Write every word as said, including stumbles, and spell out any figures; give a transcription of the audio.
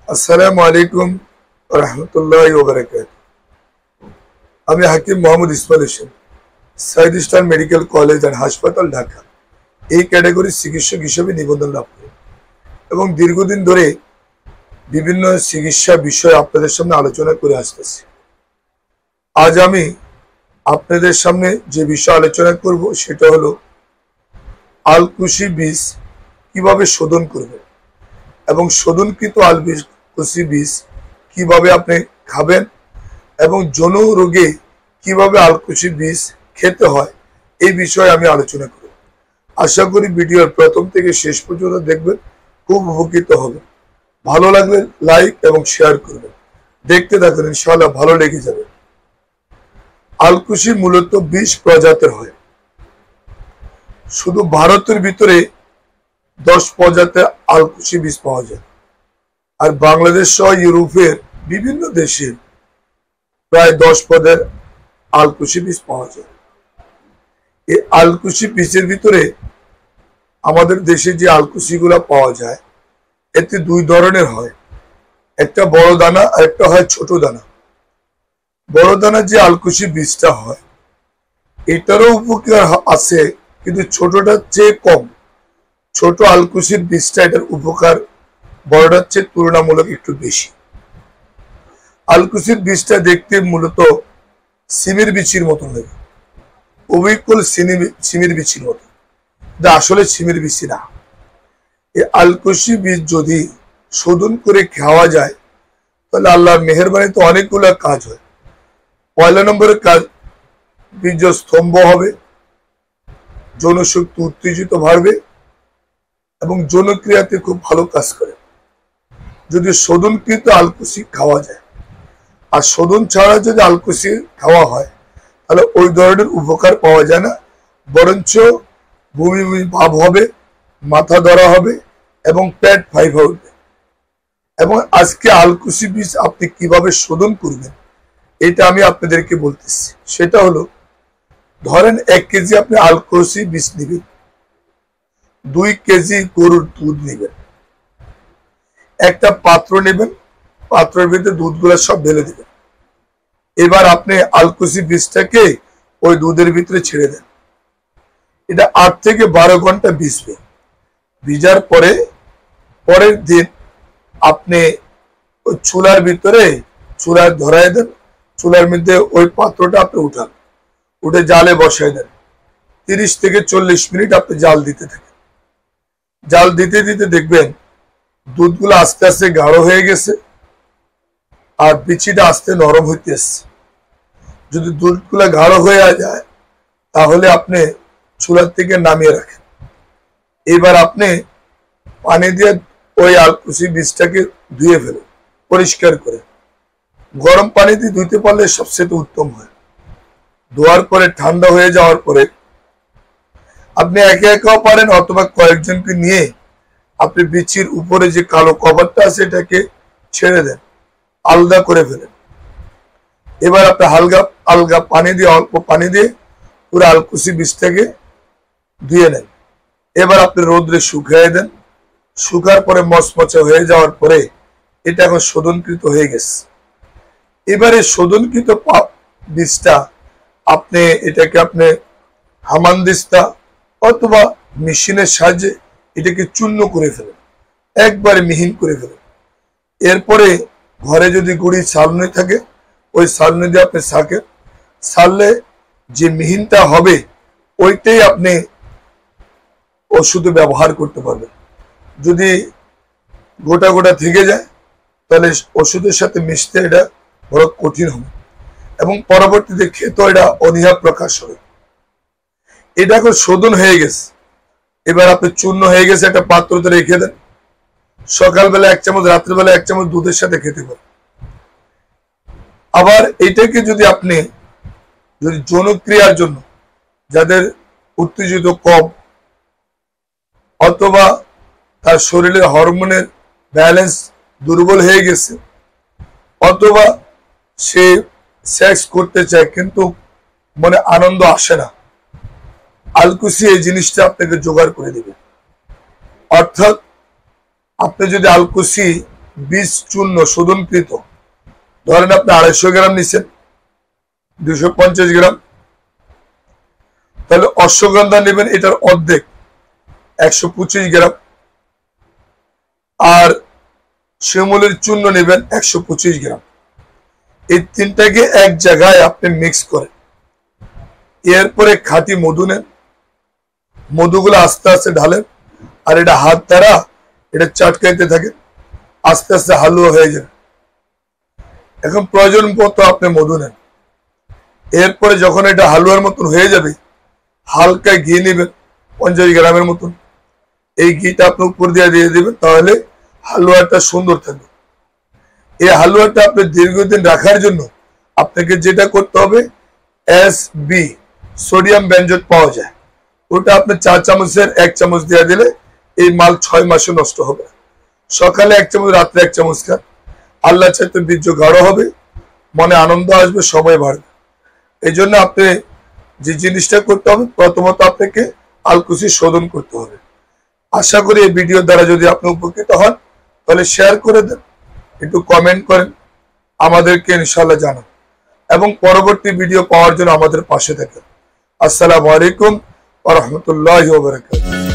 আসসালামু আলাইকুম রহমতুল্লাহি ওয়া বারাকাতুহু। আমি Hakim Mohammad Ismail Hossain, Sayed star medical college and হাসপাতাল, ঢাকা এই ক্যাটাগরির চিকিৎসক হিসেবে নিবন্ধন লাভ করি এবং দীর্ঘদিন ধরে বিভিন্ন চিকিৎসা বিষয়ে আপনাদের সামনে আলোচনা করে আসতেছি। আজ আমি আপনাদের সামনে যে বিষয় আলোচনা করব সেটা হলো আলকুশি বীজ কিভাবে শোধন করবেন এবং শোধনকৃত আলকুশি বীজ কিভাবে আপনি খাবেন এবং যৌন রোগে কিভাবে আলকুশি বীজ খেতে হয় এই বিষয়ে আমি আলোচনা করব। আশা করি ভিডিওর প্রথম থেকে শেষ পর্যন্ত দেখবেন, খুব উপকৃত হবেন। ভালো লাগলে লাইক এবং শেয়ার করবেন। দেখতে থাকুন, ইনশাআল্লাহ ভালো লেগে যাবে। আলকুশি মূলত বিশ প্রজাতির হয়। শুধু ভারতের ভিতরে দশ প্রজাতির আলকুশি বীজ পাওয়া যায়, আর বাংলাদেশ সহ ইউরোপের বিভিন্ন দেশে প্রায় দশ পদের আলকুশি বীজ পাওয়া যায়। এই আলকুশি বীজের ভিতরে আমাদের দেশে যে আলকুশি গুলা পাওয়া যায় এতে দুই ধরনের হয়, একটা বড় দানা আর একটা হয় ছোট দানা। বড় দানা যে আলকুশি বীজটা হয় এটারও উপকার আছে, কিন্তু ছোটটার চেয়ে কম। ছোট আলকুশির বীজটা এটার উপকার বড়টার চেয়ে তুলনামূলক একটু বেশি। আলকুশির বীজটা দেখতে মূলত সিমের বিচির মতন লাগে, অবিকল সিমের বিচির মতো, যা আসলে সিমের বিচি না। এই আলকুশি বীজ যদি শোধন করে খাওয়া যায় তাহলে আল্লাহর মেহেরবানিতে অনেকগুলো কাজ হয়। পয়লা নম্বরের কাজ, বীর্য স্তম্ভ হবে, যৌন শক্তি উত্তেজিত বাড়বে এবং যৌনক্রিয়াতে খুব ভালো কাজ করে যদি শোধনকৃত আলকুশি খাওয়া যায়। আর শোধন ছাড়া যদি আলকুশি খাওয়া হয় তাহলে ওই ধরনের উপকার পাওয়া যায় না, বরঞ্চ বমি বমি ভাব হবে, মাথা ধরা হবে এবং পেট ফাইভা উঠবে। এবং আজকে আলকুশি বীজ আপনি কিভাবে শোধন করবেন এটা আমি আপনাদেরকে বলতেছি। সেটা হলো, ধরেন এক কেজি আপনি আলকুশি বীজ নেবেন, দুই কেজি গরুর দুধ নেবেন, একটা পাত্র নেবেন, পাত্রের ভিতরে দুধগুলো সব ঢেলে দেবেন। এবার আপনি আলকুশি বীজটাকে ওই দুধের ভিতরে ছেড়ে দেন। এটা আট থেকে বারো ঘন্টা ভিজবে। ভিজার পরে পরের দিন আপনি ওই চুলার ভিতরে চুলায় ধরাই দেন, চুলার মধ্যে ওই পাত্রটা আপনি উঠান, উঠে জালে বসাই দেন। তিরিশ থেকে চল্লিশ মিনিট আপনি জাল দিতে থাকেন। জাল দিতে দিতে দেখবেন দুধগুলো আস্তে আস্তে গাঢ় হয়ে গেছে আর বিচিটা আস্তে নরম হইতে আসছে। যদি দুধগুলা গাঢ় হয়ে যায় তাহলে আপনি চুলার থেকে নামিয়ে রাখেন। এবার আপনি পানি দিয়ে ওই আলকুশি বীজটাকে ধুয়ে ফেলেন পরিষ্কার করে। গরম পানি দিয়ে ধুইতে পারলে সবচেয়ে উত্তম হয়। ধোয়ার পরে ঠান্ডা হয়ে যাওয়ার পরে আপনি একে একাও পারেন, অথবা কয়েকজনকে নিয়ে আপনি বিচির উপরে যে কালো কভারটা আছে এটাকে ছেড়ে দেন, আলগা করে ফেলেন। এবার আপনি হালকা আলগা পানি দিয়ে অল্প পানি দিয়ে পুরো আলকুশি বীজটাকে ধুয়ে নেন। এবার আপনি রোদ্রে শুকিয়ে দেন। শুকার পরে মচমচে হয়ে যাওয়ার পরে এটা এখন শোধনকৃত হয়ে গেছে। এবারে শোধনকৃত বীজটা আপনি এটাকে আপনি হামানদিস্তা অথবা মেশিনের সাহায্যে এটাকে চূর্ণ করে ফেলেন, একবারে মিহিন করে ফেলেন। এরপরে ঘরে যদি গুড়ি ছালনি থাকে ওই ছালনি দিয়ে আপনি ছাঁকেন, ছাড়লে যে মিহিনটা হবে ওইটাই আপনি ওষুধে ব্যবহার করতে পারবেন। যদি গোটা গোটা থেকে যায় তাহলে ওষুধের সাথে মিশতে এটা বড় কঠিন হবে এবং পরবর্তীতে খেতে এটা অনীহা প্রকাশ হবে। এটা এখন শোধন হয়ে গেছে। এবার আপনি চূর্ণ হয়ে গেছে, একটা পাত্রতে রেখে দেন। সকালবেলা এক চামচ, রাত্রিবেলা এক চামচ দুধের সাথে খেতে পারেন। আবার এটাকে যদি আপনি যদি যৌনক্রিয়ার জন্য, যাদের উত্তেজিত কম অথবা তার শরীরে হরমোনের ব্যালেন্স দুর্বল হয়ে গেছে, অথবা সে সেক্স করতে চায় কিন্তু মনে আনন্দ আসে না, আলকুশি এই জিনিসটা আপনাকে জোগাড় করে দিবে। অর্থাৎ আপনি যদি আলকুশি বীজ চূর্ণ শোধনকৃত, ধরেন আপনি আড়াইশো গ্রাম নিচ্ছেন, দুইশো পঞ্চাশ গ্রাম, তাহলে অশ্বগন্ধা নেবেন এটার অর্ধেক একশো পঁচিশ গ্রাম, আর শিমুলের চূর্ণ নেবেন একশো পঁচিশ গ্রাম। এই তিনটাকে এক জায়গায় আপনি মিক্স করেন। এরপরে খাঁটি মধু নেন, মধুগুলো আস্তে আস্তে ঢালেন, আর এটা হাত দ্বারা এটা চাটকাইতে থাকে, আস্তে আস্তে হালুয়া হয়ে যাবে। এখন প্রয়োজন মতো আপনি মধু নেন। এরপরে যখন এটা হালুয়ার মতন হয়ে যাবে, হালকা ঘি নেবেন পঞ্চাশ গ্রামের মতন, এই ঘিটা আপনি উপর দিয়ে দিয়ে দিবেন, তাহলে হালুয়াটা সুন্দর থাকবে। এই হালুয়াটা আপনি দীর্ঘদিন রাখার জন্য আপনাকে যেটা করতে হবে, এস বি সোডিয়াম বেনজোয়েট পাওয়া যায়, ওটা আপনি চার চামচের এক চামচ দিয়ে দিলে এই মাল ছয় মাসে নষ্ট হবে। সকালে এক চামচ, রাত্রে এক চামচ খান, আল্লাহ চাইতে বীর্য গাঢ় হবে, মনে আনন্দ আসবে, সময় বাড়বে। এই জন্য আপনি যে জিনিসটা করতে হবে, প্রথমত আপনাকে আলকুশি শোধন করতে হবে। আশা করি এই ভিডিও দ্বারা যদি আপনি উপকৃত হন, তাহলে শেয়ার করে দেন, একটু কমেন্ট করেন, আমাদেরকে ইনশাআল্লাহ জানান, এবং পরবর্তী ভিডিও পাওয়ার জন্য আমাদের পাশে থাকেন। আসসালামু আলাইকুম ওয়া রাহমাতুল্লাহি ওয়া বারাকাতুহু।